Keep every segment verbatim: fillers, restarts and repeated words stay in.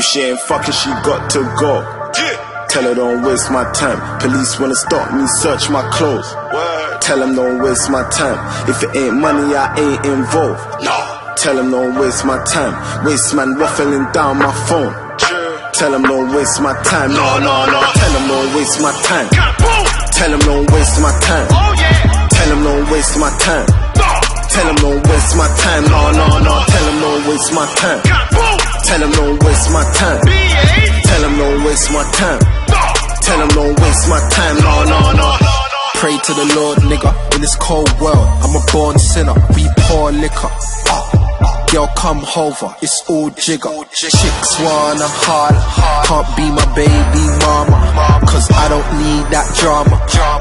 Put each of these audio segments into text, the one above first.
If she ain't fucking, she got to go. Yeah. Tell her don't waste my time. Police wanna stop me, search my clothes. Word. Tell them don't waste my time. If it ain't money, I ain't involved. No. Tell them don't waste my time. Waste man ruffling down my phone. Yeah. Tell them don't waste my time. No, no, no. Tell them don't waste my time. Tell them don't waste my time. Oh yeah. Tell them don't waste my time. No. Tell them don't waste my time. No, no, no. Tell them don't waste my time. Tell them don't waste my time. Tell them don't waste my time. Tell them don't waste my time. No, no, no. Pray to the Lord, nigga. In this cold world, I'm a born sinner. We pour liquor. Girl, come over, it's all jigger. Chicks wanna holler, can't be my baby mama, cause I don't need that drama,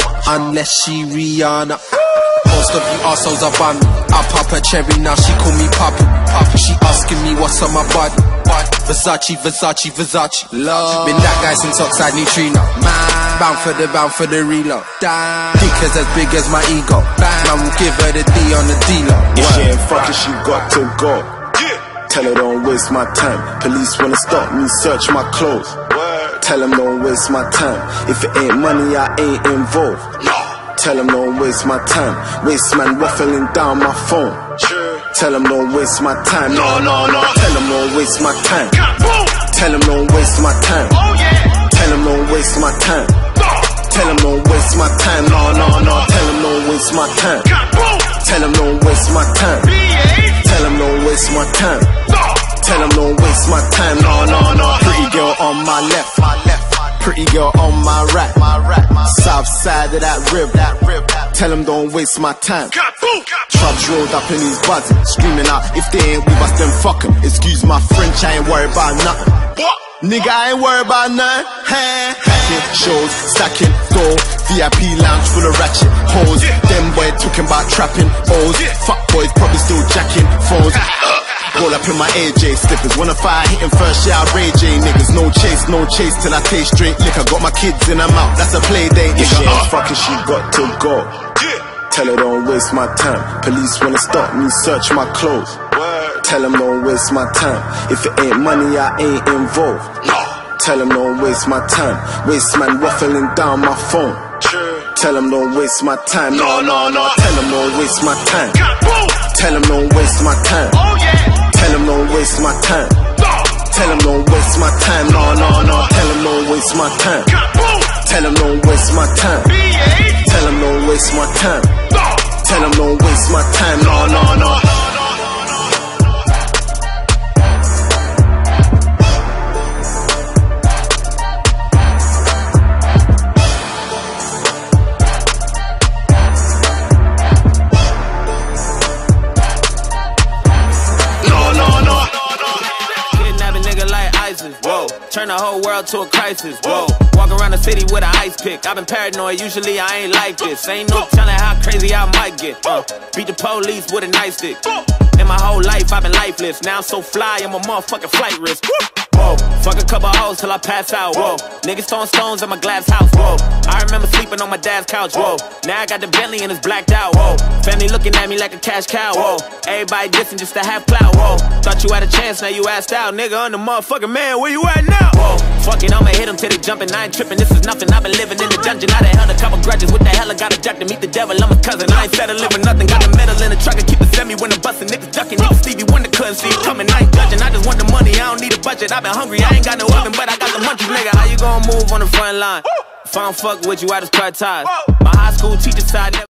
unless she Rihanna. Most of you assholes are bummy. I pop a cherry, now she call me Poppy. She asking me what's on my body. Versace, Versace, Versace. Love. Been that guy since Oxide Neutrino. Bound for the, bound for the reload. Dick is as big as my ego. Man will give her the D on the D-Lo. If she ain't fucking, she got to go. Tell her don't waste my time. Police wanna stop me, search my clothes. Tell them don't waste my time. If it ain't money, I ain't involved. Tell them don't waste my time. Waste man ruffling down my phone. Tell them don't waste my time. No, no, no. Tell them don't waste my time. Tell them don't waste my time. Tell them don't waste my time. Tell them don't waste my time. No, no, no. Tell them don't waste my time. Tell them don't waste my time. Tell them don't waste my time. Tell them don't waste my time. No, no, no. Pretty girl on my left, my left. Pretty girl on my right, my right. South side of that rib, that rib. Tell them don't waste my time. Trubs rolled up in these buzzing, screaming out, if they ain't with us, then fuck 'em. Excuse my French, I ain't worried about nothing. Nigga, I ain't worried about nothing. Hey, packing, shows, stacking, door, V I P lounge full of ratchet hoes. Them boys talking about trapping O's. Fuck boys probably still jacking phones. Roll up in my A J slippers. Wanna fire hitting first, yeah, I Ray J niggas. No chase, no chase till I taste straight liquor. Got my kids in her mouth, that's a play day. If she ain't fucking, she got to go. Tell her don't waste my time. Police wanna stop me, search my clothes. Tell them don't waste my time. If it ain't money, I ain't involved. Tell them don't waste my time. Waste man ruffling down my phone. Tell them don't waste my time. No, no, no. Tell them don't waste my time. Tell them don't waste my time. Tell them don't waste my time. Tell them don't waste my time. No, no, no. Tell them don't waste my time. Tell them don't waste my time. Tell them don't waste my time. Tell them don't waste my time. No, no, no. Whoa, turn the whole world to a crisis. Whoa, walk around the city with an ice pick. I've been paranoid, usually I ain't like this. Ain't no telling how crazy I might get. Uh, beat the police with a nightstick. In my whole life, I've been lifeless. Now I'm so fly, I'm a motherfucking flight risk. Whoa, fuck a couple hoes till I pass out. Whoa, niggas throwing stones at my glass house. Whoa, I remember sleeping on my dad's couch. Whoa, now I got the Bentley and it's blacked out. Whoa, family looking at me like a cash cow. Whoa, everybody dissing just to have clout. Whoa, thought you had a chance, now you asked out. Nigga, I'm the motherfucking man, where you at now? Whoa, fuck it, I'ma hit them till they jumping. I ain't tripping, this is nothing. I've been living in the dungeon. I done held a couple grudges. What the hell I got a jack to meet the devil? I'm a cousin. I ain't settling with nothing. Got a medal in the truck and keep it semi when I'm busting. Niggas ducking. Niggas Stevie Wonder couldn't see it coming. I ain't judging. I just want the money. I don't need a budget. I've been hungry. I ain't got no oven, but I got the munchies. Nigga, how you gonna move on the front line? If I don't fuck with you, I just cut ties. My high school teacher side never